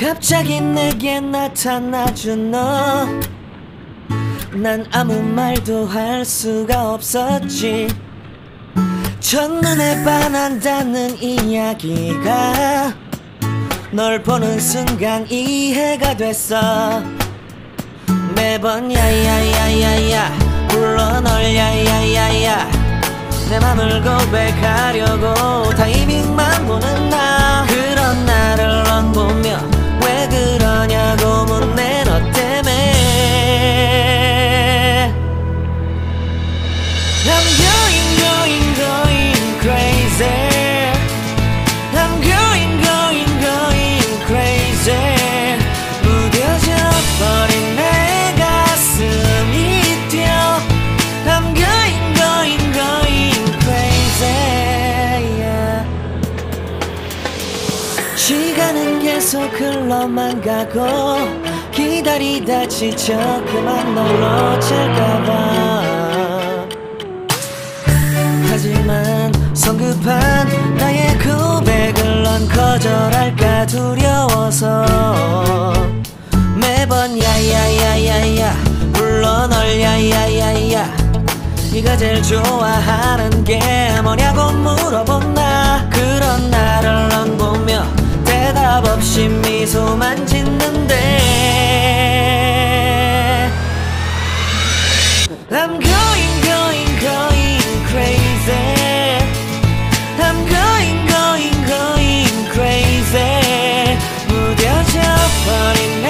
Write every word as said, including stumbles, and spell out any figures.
갑자기 내게 나타나준 너, 난 아무 말도 할 수가 없었지. 첫눈에 반한다는 이야기가 널 보는 순간 이해가 됐어. 매번 야야야야야 불러 널 야야야야, 내 맘을 고백하려고 타이밍만 보는 나. 그런 나를 넌 보며 왜 그러냐고 묻네, 너 때문에. I'm going going going crazy. I'm going going going crazy. 무뎌져 버린 내 가슴이 뛰어. I'm going going going crazy, yeah. 시간은 계속 흘러만 가고 기다리다 지쳐 그만 널 놓칠까봐. 하지만 성급한 나의 고백을 넌 거절할까 두려워서 매번 야야야야야 불러 널 야야야야. 네가 제일 좋아하는 게 뭐냐고 물어본 나. 그런 나를 넌 보며 대답 없이 미소만 짓는데 I'm going going going crazy. I'm going going going crazy. 무뎌져 버린